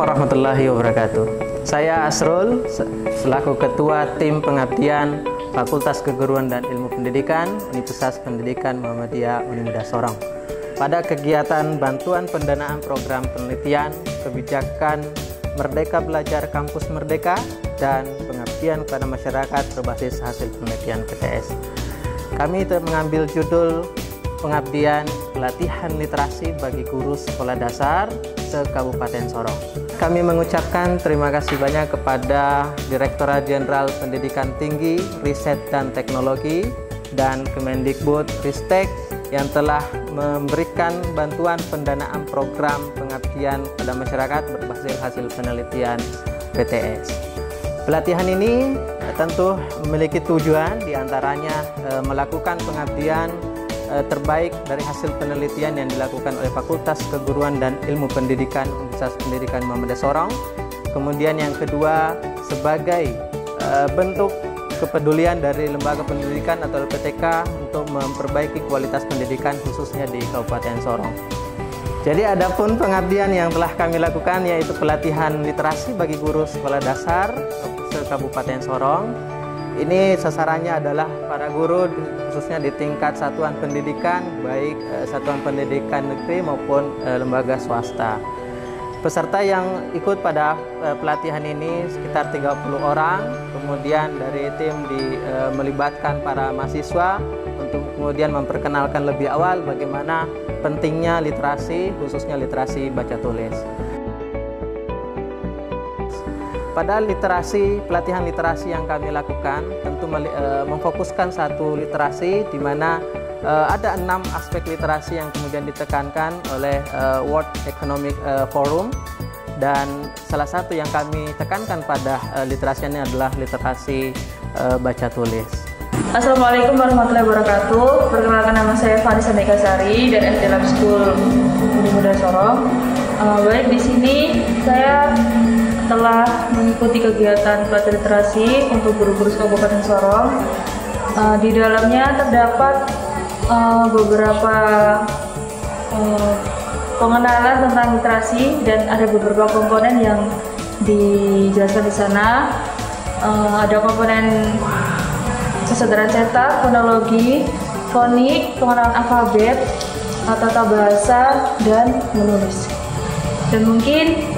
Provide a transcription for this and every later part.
warahmatullahi wabarakatuh. Saya Asrul, selaku Ketua Tim Pengabdian Fakultas Keguruan dan Ilmu Pendidikan Universitas Pendidikan Muhammadiyah Unimuda Sorong. Pada kegiatan bantuan pendanaan program penelitian, kebijakan Merdeka Belajar Kampus Merdeka, dan pengabdian kepada masyarakat berbasis hasil penelitian PTS. Kami mengambil judul Pengabdian Pelatihan Literasi bagi Guru Sekolah Dasar se-Kabupaten Sorong. Kami mengucapkan terima kasih banyak kepada Direktorat Jenderal Pendidikan Tinggi, Riset dan Teknologi, dan Kemendikbud Ristek yang telah memberikan bantuan pendanaan program pengabdian pada masyarakat berbasis hasil penelitian PTS. Pelatihan ini tentu memiliki tujuan diantaranya melakukan pengabdian terbaik dari hasil penelitian yang dilakukan oleh Fakultas Keguruan dan Ilmu Pendidikan Universitas Pendidikan Muhammadiyah Sorong. Kemudian yang kedua, sebagai bentuk kepedulian dari lembaga pendidikan atau LPTK untuk memperbaiki kualitas pendidikan khususnya di Kabupaten Sorong. Jadi adapun pengabdian yang telah kami lakukan yaitu pelatihan literasi bagi guru sekolah dasar se-Kabupaten Sorong. Ini sasarannya adalah para guru khususnya di tingkat satuan pendidikan, baik satuan pendidikan negeri maupun lembaga swasta. Peserta yang ikut pada pelatihan ini sekitar 30 orang, kemudian dari tim melibatkan para mahasiswa untuk kemudian memperkenalkan lebih awal bagaimana pentingnya literasi, khususnya literasi baca tulis. Pada pelatihan literasi yang kami lakukan tentu memfokuskan satu literasi di mana ada 6 aspek literasi yang kemudian ditekankan oleh World Economic Forum, dan salah satu yang kami tekankan pada literasi ini adalah literasi baca tulis. Assalamualaikum warahmatullahi wabarakatuh. Perkenalkan, nama saya Vanessa Megasari dan SD Lab School Unimuda Sorong. Baik, di sini saya telah mengikuti kegiatan pelatihan literasi untuk guru-guru Kabupaten Sorong. Di dalamnya terdapat beberapa pengenalan tentang literasi dan ada beberapa komponen yang dijelaskan di sana. Ada komponen kesadaran cetak, fonologi, fonik, pengenalan alfabet, tata bahasa, dan menulis. Dan mungkin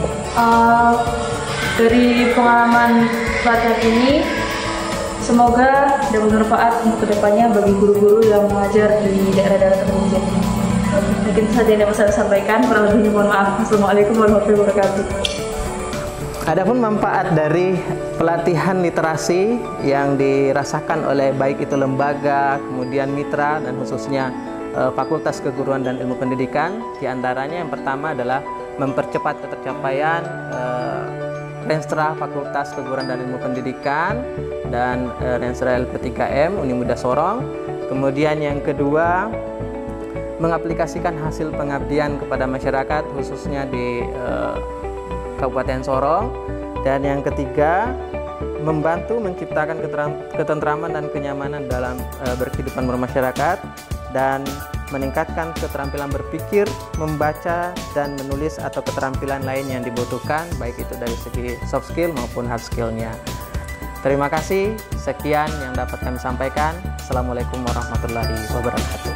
dari pengalaman pelatihan ini semoga dapat bermanfaat untuk kedepannya bagi guru-guru yang mengajar di daerah-daerah terpencil. Mungkin saja yang dapat saya sampaikan, kurang lebihnya mohon maaf. Assalamualaikum warahmatullahi wabarakatuh. Adapun manfaat dari pelatihan literasi yang dirasakan oleh baik itu lembaga, kemudian mitra, dan khususnya Fakultas Keguruan dan Ilmu Pendidikan, diantaranya yang pertama adalah mempercepat ketercapaian Renstra Fakultas Keguruan dan Ilmu Pendidikan dan Renstra LP3M Unimuda Sorong. Kemudian yang kedua, mengaplikasikan hasil pengabdian kepada masyarakat khususnya di Kabupaten Sorong. Dan yang ketiga, membantu menciptakan ketentraman dan kenyamanan dalam berkehidupan bermasyarakat dan meningkatkan keterampilan berpikir, membaca, dan menulis atau keterampilan lain yang dibutuhkan, baik itu dari segi soft skill maupun hard skill-nya. Terima kasih, sekian yang dapat kami sampaikan. Assalamualaikum warahmatullahi wabarakatuh.